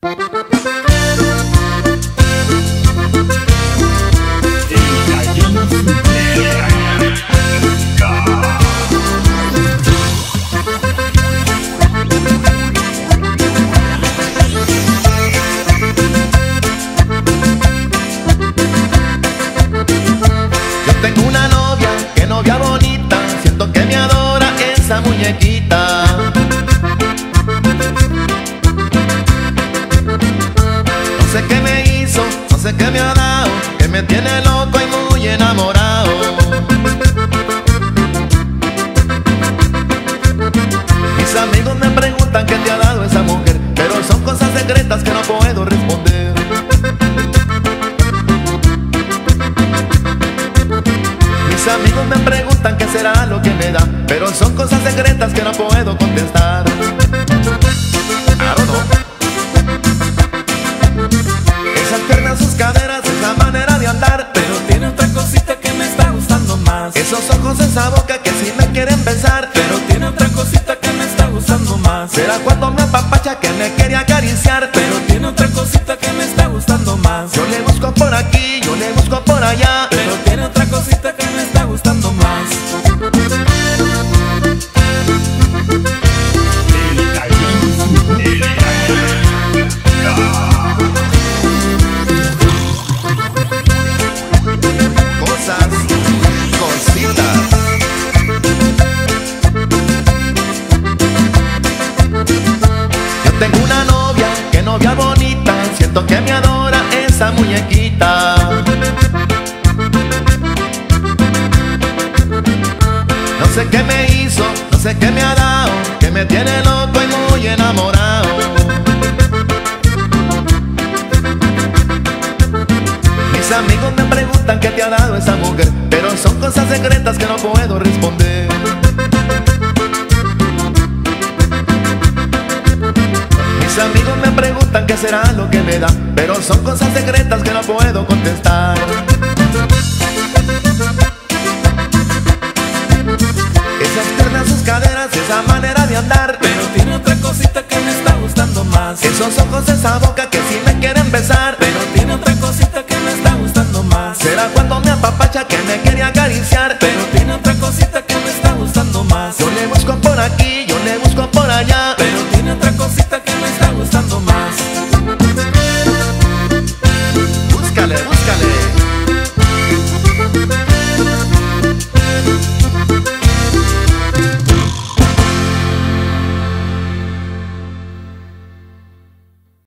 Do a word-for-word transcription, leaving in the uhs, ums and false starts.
Tengo una novia, que novia bonita, siento que me adora esa muñequita. No sé qué me hizo, no sé qué me ha dado, que me tiene loco y muy enamorado. Mis amigos me preguntan qué te ha dado esa mujer, pero son cosas secretas que no puedo responder. Mis amigos me preguntan qué será lo que me da, pero son cosas secretas que no puedo contestar. I don't know. Esas piernas, sus caderas, esa manera de andar, pero tiene otra cosita que me está gustando más. esos ojos, esa boca que sí me quieren besar, Pero tiene otra cosita que me está gustando más. será cuando me apapacha que me quiere acariciar. Pero tiene otra cosita que me está gustando más. Yo le busco por aquí, yo le busco por allá, Pero tiene otra cosita que me está gustando más. cosas, cositas. Yo tengo una novia, que novia bonita, siento que me adora esa muñequita. No sé qué me hizo, no sé qué me ha dado, que me tiene loco y muy enamorado. Mis amigos me preguntan qué te ha dado esa mujer, pero son cosas secretas que no puedo responder. Mis amigos me preguntan qué será lo que me da, pero son cosas secretas que no puedo contestar. Esas piernas, sus caderas, esa manera de andar, Pero tiene otra cosita que me está gustando más. esos ojos, esa boca que sí me quieren besar. Pero tiene otra cosita que me está gustando más. Será cuando me apapacha que